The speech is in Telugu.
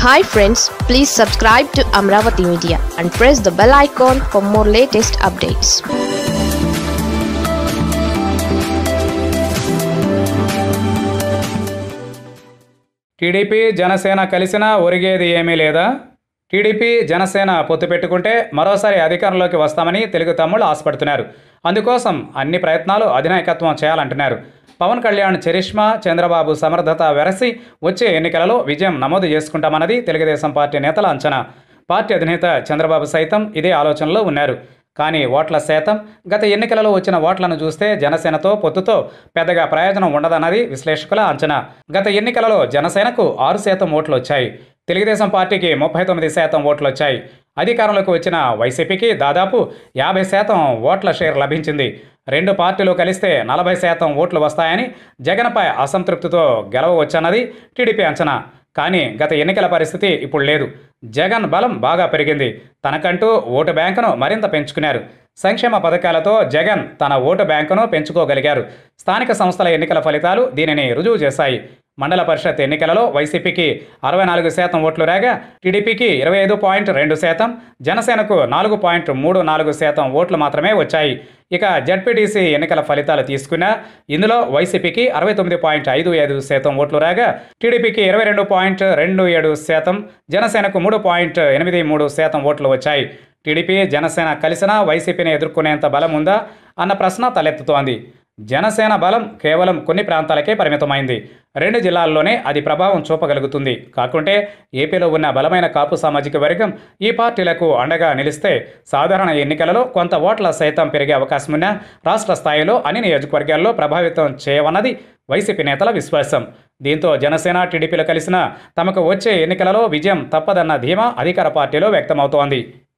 Hi friends, please subscribe to Amaravathi Media and press the bell icon for more latest updates. TDP Janasena కలిసినా ఒరిగేది ఏమీ లేదా? టీడీపీ జనసేన పొత్తు పెట్టుకుంటే మరోసారి అధికారంలోకి వస్తామని తెలుగు తమ్ముళ్ళు ఆశపడుతున్నారు. అందుకోసం అన్ని ప్రయత్నాలు అధినాయకత్వం చేయాలంటున్నారు. పవన్ కళ్యాణ్ చరిష్మా, చంద్రబాబు సమర్థత వెరసి వచ్చే ఎన్నికలలో విజయం నమోదు చేసుకుంటామన్నది తెలుగుదేశం పార్టీ నేతల అంచనా. పార్టీ అధినేత చంద్రబాబు సైతం ఇదే ఆలోచనలో ఉన్నారు. కానీ ఓట్ల శాతం గత ఎన్నికలలో వచ్చిన ఓట్లను చూస్తే జనసేనతో పొత్తుతో పెద్దగా ప్రయోజనం ఉండదన్నది విశ్లేషకుల అంచనా. గత ఎన్నికలలో జనసేనకు 6% ఓట్లు వచ్చాయి. తెలుగుదేశం పార్టీకి 39% ఓట్లు వచ్చాయి. అధికారంలోకి వచ్చిన వైసీపీకి దాదాపు 50% ఓట్ల షేర్ లభించింది. రెండు పార్టీలు కలిస్తే 40% ఓట్లు వస్తాయని, జగన్పై అసంతృప్తితో గెలవవచ్చన్నది టీడీపీ అంచనా. కానీ గత ఎన్నికల పరిస్థితి ఇప్పుడు లేదు. జగన్ బలం బాగా పెరిగింది. తనకంటూ ఓటు బ్యాంకును మరింత పెంచుకున్నారు. సంక్షేమ పథకాలతో జగన్ తన ఓటు బ్యాంకును పెంచుకోగలిగారు. స్థానిక సంస్థల ఎన్నికల ఫలితాలు దీనిని రుజువు చేశాయి. మండల పరిషత్ ఎన్నికలలో వైసీపీకి 64% ఓట్లు రాగా టీడీపీకి 25.2%, జనసేనకు 4.34% ఓట్లు మాత్రమే వచ్చాయి. ఇక జడ్పీటీసీ ఎన్నికల ఫలితాలు తీసుకున్నా ఇందులో వైసీపీకి 69.55% ఓట్లు రాగా టీడీపీకి 22.27%, జనసేనకు 3.83% ఓట్లు వచ్చాయి. టీడీపీ జనసేన కలిసినా వైసీపీని ఎదుర్కొనేంత బలం ఉందా అన్న ప్రశ్న తలెత్తుతోంది. జనసేన బలం కేవలం కొన్ని ప్రాంతాలకే పరిమితమైంది. 2 జిల్లాల్లోనే అది ప్రభావం చూపగలుగుతుంది. కాకుంటే ఏపీలో ఉన్న బలమైన కాపు సామాజిక వర్గం ఈ పార్టీలకు అండగా నిలిస్తే సాధారణ ఎన్నికలలో కొంత ఓట్ల సైతం పెరిగే అవకాశం ఉన్న రాష్ట్ర స్థాయిలో అన్ని నియోజకవర్గాల్లో ప్రభావితం చేయవన్నది వైసీపీ నేతల విశ్వాసం. దీంతో జనసేన టీడీపీలు కలిసిన తమకు వచ్చే ఎన్నికలలో విజయం తప్పదన్న ధీమా అధికార పార్టీలో వ్యక్తమవుతోంది.